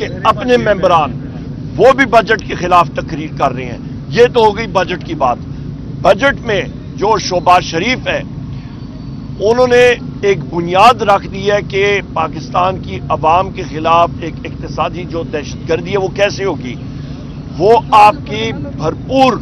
कि अपने मेंबरान वो भी बजट के खिलाफ तकरीर कर रहे हैं। ये तो हो गई बजट की बात। बजट में जो शहबाज शरीफ है उन्होंने एक बुनियाद रख दी है कि पाकिस्तान की अवाम के खिलाफ एक इक्तिसादी जो दहशतगर्दी है वो कैसे होगी। वो आपकी भरपूर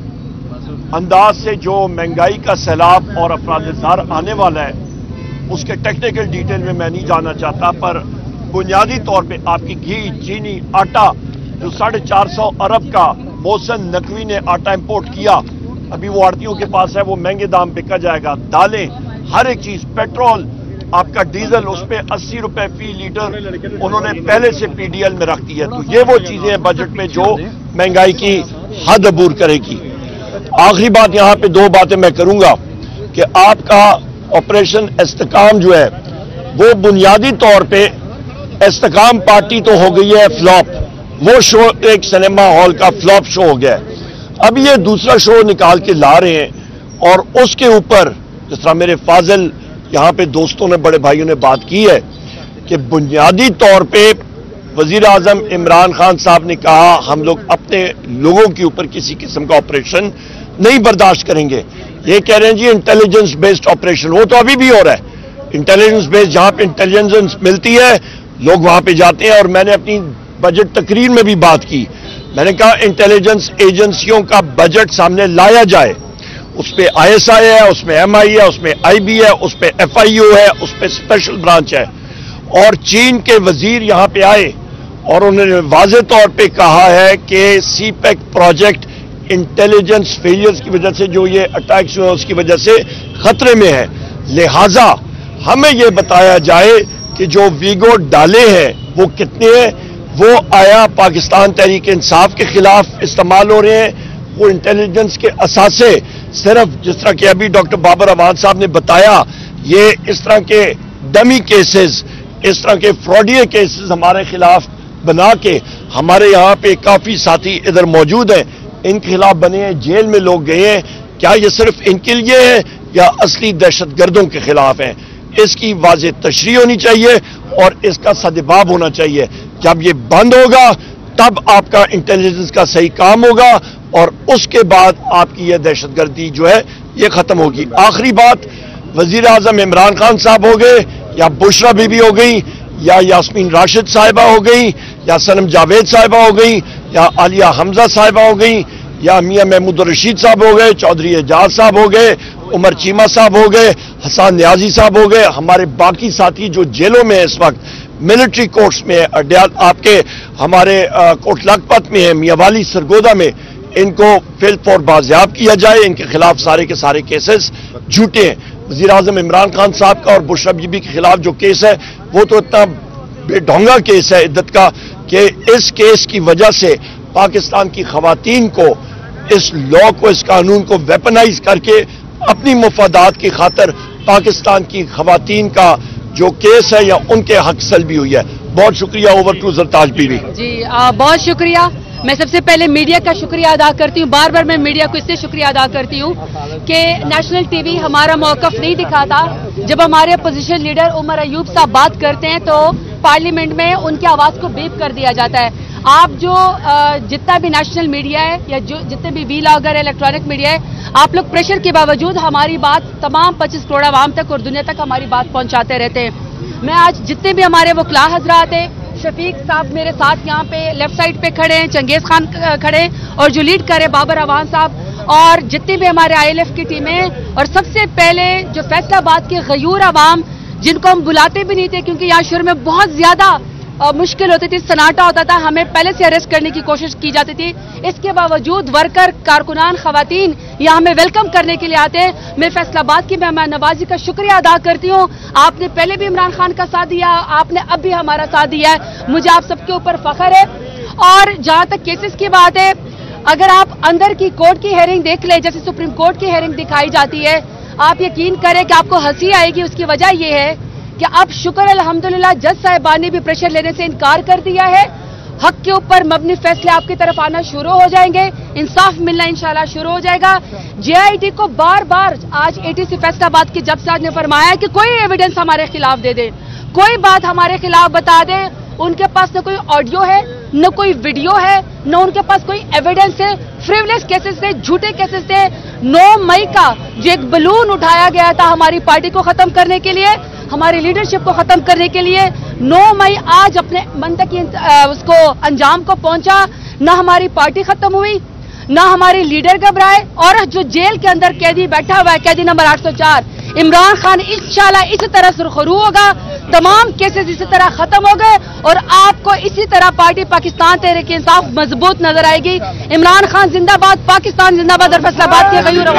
अंदाज से जो महंगाई का सैलाब और अफराद-ए-ज़ार आने वाला है उसके टेक्निकल डिटेल में मैं नहीं जाना चाहता, पर बुनियादी तौर पे आपकी घी, चीनी, आटा जो 450 अरब का मोहसिन नकवी ने आटा इंपोर्ट किया, अभी वो आड़तियों के पास है, वो महंगे दाम बिका जाएगा। दालें, हर एक चीज, पेट्रोल, आपका डीजल, उस पर 80 रुपए फी लीटर उन्होंने पहले से पीडीएल में रख दी है। तो ये वो चीजें हैं बजट में जो महंगाई की हद अबूर करेगी। आखिरी बात यहां पे दो बातें मैं करूंगा कि आपका ऑपरेशन इस्तेकाम जो है वो बुनियादी तौर पे इस्तेकाम पार्टी तो हो गई है फ्लॉप, वो शो एक सिनेमा हॉल का फ्लॉप शो हो गया है। अब ये दूसरा शो निकाल के ला रहे हैं और उसके ऊपर जिस तरह मेरे फाजिल यहां पे दोस्तों ने, बड़े भाइयों ने बात की है कि बुनियादी तौर पे वजीर आजम इमरान खान साहब ने कहा हम लोग अपने लोगों के ऊपर किसी किस्म का ऑपरेशन नहीं बर्दाश्त करेंगे। ये कह रहे हैं जी इंटेलिजेंस बेस्ड ऑपरेशन, वो तो अभी भी हो रहा है। इंटेलिजेंस बेस्ड, जहां पे इंटेलिजेंस मिलती है लोग वहां पे जाते हैं। और मैंने अपनी बजट तकरीर में भी बात की, मैंने कहा इंटेलिजेंस एजेंसियों का बजट सामने लाया जाए, उस पर ISI है, उसमें MI है, उसमें IB है, उस पर FIU है, उस पर स्पेशल ब्रांच है। और चीन के वजीर यहां पे आए और उन्होंने वाज़े तौर पे कहा है कि CPEC प्रोजेक्ट इंटेलिजेंस फेलियर्स की वजह से जो ये अटैक्स हुए उसकी वजह से खतरे में है। लिहाजा हमें यह बताया जाए कि जो वीगो डाले हैं वो कितने हैं, वो आया पाकिस्तान तहरीक इंसाफ के खिलाफ इस्तेमाल हो रहे हैं, वो इंटेलिजेंस के असासे सिर्फ जिस तरह के अभी डॉक्टर बाबर अवान साहब ने बताया, ये इस तरह के डमी केसेस, इस तरह के फ्रॉडिये केसेस हमारे खिलाफ बना के, हमारे यहाँ पे काफी साथी इधर मौजूद हैं, इनके खिलाफ बने हैं, जेल में लोग गए हैं। क्या ये सिर्फ इनके लिए है या असली दहशतगर्दों के खिलाफ है? इसकी वाज़ेह तशरीह होनी चाहिए और इसका सदबाब होना चाहिए। जब ये बंद होगा तब आपका इंटेलिजेंस का सही काम होगा और उसके बाद आपकी यह दहशतगर्दी जो है ये खत्म होगी। आखिरी बात, वजीर आजम इमरान खान साहब हो गए या बुशरा बीबी हो गई या यास्मीन राशिद साहिबा हो गई या सनम जावेद साहिबा हो गई या आलिया हमजा साहिबा हो गई या मियां महमूद रशीद साहब हो गए, चौधरी एजाज साहब हो गए, उमर चीमा साहब हो गए, हसन न्याजी साहब हो गए, हमारे बाकी साथी जो जेलों में है इस वक्त, मिलिट्री कोर्ट्स में है, अड्याल आपके हमारे कोट लखपत में है, मियांवाली सरगोदा में, इनको फिल फॉर बाजियाब किया जाए। इनके खिलाफ सारे के सारे केसेस झूठे हैं। वजीर आजम इमरान खान साहब का और बुशरा बीबी के खिलाफ जो केस है वो तो इतना बेढोंगा केस है इद्दत का कि इस केस की वजह से पाकिस्तान की खवातीन को, इस लॉ को, इस कानून को वेपनाइज करके अपनी मुफादात की खातिर पाकिस्तान की खवातीन का जो केस है या उनके हक सल्बी हुई है। बहुत शुक्रिया। ओवर टू जरताज बीवी जी। बहुत शुक्रिया। मैं सबसे पहले मीडिया का शुक्रिया अदा करती हूँ। बार बार मैं मीडिया को इससे शुक्रिया अदा करती हूँ कि नेशनल टीवी हमारा मौकफ नहीं दिखाता। जब हमारे अपोजिशन लीडर उमर अयूब साहब बात करते हैं तो पार्लियामेंट में उनकी आवाज को बीप कर दिया जाता है। आप जो जितना भी नेशनल मीडिया है या जो जितने भी वीलॉगर है, इलेक्ट्रॉनिक मीडिया है, आप लोग प्रेशर के बावजूद हमारी बात तमाम 25 करोड़ आवाम तक और दुनिया तक हमारी बात पहुंचाते रहते हैं। मैं आज जितने भी हमारे वकला हजरात हैं, शफीक साहब मेरे साथ यहाँ पे लेफ्ट साइड पे खड़े हैं, चंगेज खान खड़े हैं और जो लीड करे बाबर अवान साहब और जितने भी हमारे ILF की टीमें, और सबसे पहले जो फैसलाबाद के गयूर अवाम जिनको हम बुलाते भी नहीं थे क्योंकि यहाँ शुरू में बहुत ज्यादा मुश्किल होती थी, सन्नाटा होता था, हमें पहले से अरेस्ट करने की कोशिश की जाती थी। इसके बावजूद वर्कर, कारकुनान, खवातीन यहाँ हमें वेलकम करने के लिए आते हैं। मैं फैसलाबाद की मेहमान नवाजी का शुक्रिया अदा करती हूँ। आपने पहले भी इमरान खान का साथ दिया, आपने अब भी हमारा साथ दिया है, मुझे आप सबके ऊपर फख्र है। और जहाँ तक केसेस की बात है, अगर आप अंदर की कोर्ट की हेयरिंग देख ले, जैसे सुप्रीम कोर्ट की हेयरिंग दिखाई जाती है, आप यकीन करें कि आपको हंसी आएगी। उसकी वजह यह है कि अब शुक्र अल्हम्दुलिल्लाह जज साहिबान ने भी प्रेशर लेने से इनकार कर दिया है। हक के ऊपर मबनी फैसले आपकी तरफ आना शुरू हो जाएंगे, इंसाफ मिलना इंशाल्लाह शुरू हो जाएगा। JIT को बार बार आज ATC फैसलाबाद की जज साहब ने फरमाया कि कोई एविडेंस हमारे खिलाफ दे दे, कोई बात हमारे खिलाफ बता दे, उनके पास न कोई ऑडियो है, न कोई वीडियो है, न उनके पास कोई एविडेंस है। फ्रिवलेस केसेस थे, झूठे केसेस थे। 9 मई का जो एक बलून उठाया गया था हमारी पार्टी को खत्म करने के लिए, हमारी लीडरशिप को खत्म करने के लिए, 9 मई आज अपने मन तक उसको अंजाम को पहुंचा। ना हमारी पार्टी खत्म हुई, ना हमारे लीडर घबराए, और जो जेल के अंदर कैदी बैठा हुआ है, कैदी नंबर 804 इमरान खान, इंशाल्लाह इसी तरह सुरखरू होगा, तमाम केसेस इसी तरह खत्म हो गए और आपको इसी तरह पार्टी पाकिस्तान तहरीक इंसाफ मजबूत नजर आएगी। इमरान खान जिंदाबाद, पाकिस्तान जिंदाबाद और फैसलाबाद के गयूर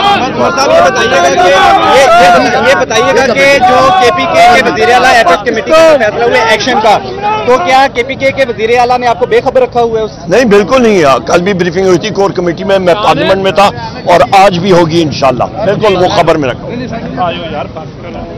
ये बताइएगा कि जो केपीके के वजीर आला एचएस कमेटी का फैसला हुआ एक्शन का, तो क्या केपीके के वजीर आला ने आपको बेखबर रखा हुआ है? नहीं, बिल्कुल नहीं है। कल भी ब्रीफिंग हुई थी कोर कमेटी में, मैं पार्लियामेंट में था और आज भी होगी इंशाल्लाह। बिल्कुल वो खबर में रखा।